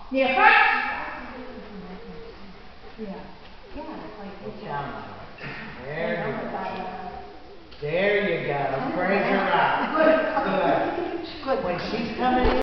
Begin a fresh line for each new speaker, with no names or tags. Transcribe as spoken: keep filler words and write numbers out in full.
Yeah. Yeah.
Good job. There you go. There you go. Praise her up. Good. Good. When she's coming in.